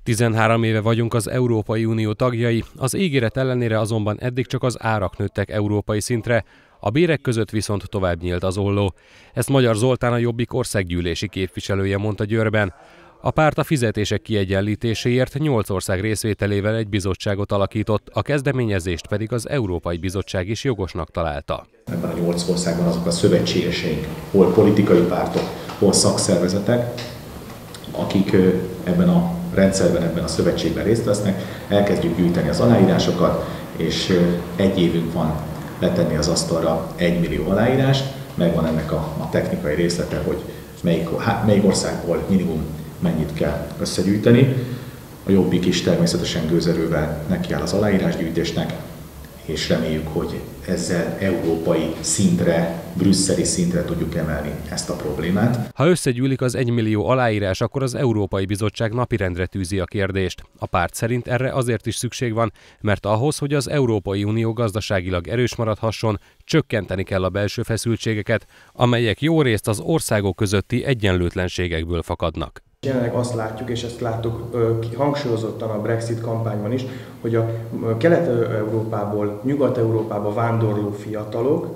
13 éve vagyunk az Európai Unió tagjai, az ígéret ellenére azonban eddig csak az árak nőttek európai szintre, a bérek között viszont tovább nyílt az olló. Ezt Magyar Zoltán, a Jobbik országgyűlési képviselője mondta Győrben. A párt a fizetések kiegyenlítéséért 8 ország részvételével egy bizottságot alakított, a kezdeményezést pedig az Európai Bizottság is jogosnak találta. Ebben a 8 országban azok a szövetségeseink, hol politikai pártok, hol szakszervezetek, akik ebben a rendszerben, ebben a szövetségben részt vesznek, elkezdjük gyűjteni az aláírásokat, és egy évünk van letenni az asztalra 1 millió aláírást, megvan ennek a technikai részlete, hogy melyik országból minimum mennyit kell összegyűjteni. A Jobbik is természetesen gőzerővel nekiáll az aláírásgyűjtésnek, és reméljük, hogy ezzel európai szintre, brüsszeli szintre tudjuk emelni ezt a problémát. Ha összegyűlik az 1 millió aláírás, akkor az Európai Bizottság napirendre tűzi a kérdést. A párt szerint erre azért is szükség van, mert ahhoz, hogy az Európai Unió gazdaságilag erős maradhasson, csökkenteni kell a belső feszültségeket, amelyek jó részt az országok közötti egyenlőtlenségekből fakadnak. Jelenleg azt látjuk, és ezt láttuk hangsúlyozottan a Brexit kampányban is, hogy a Kelet-Európából, Nyugat-Európába vándorló fiatalok,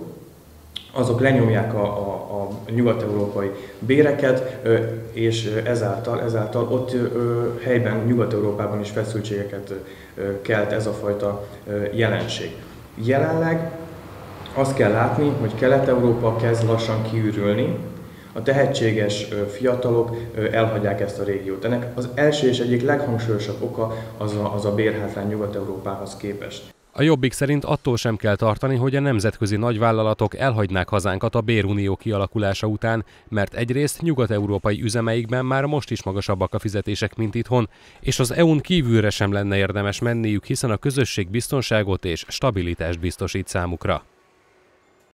azok lenyomják a nyugat-európai béreket, és ezáltal ott helyben, Nyugat-Európában is feszültségeket kelt ez a fajta jelenség. Jelenleg azt kell látni, hogy Kelet-Európa kezd lassan kiürülni, a tehetséges fiatalok elhagyják ezt a régiót. Ennek az első és egyik leghangsúlyosabb oka az a bérhátrány Nyugat-Európához képest. A Jobbik szerint attól sem kell tartani, hogy a nemzetközi nagyvállalatok elhagynák hazánkat a bérunió kialakulása után, mert egyrészt nyugat-európai üzemeikben már most is magasabbak a fizetések, mint itthon, és az EU-n kívülre sem lenne érdemes menniük, hiszen a közösség biztonságot és stabilitást biztosít számukra.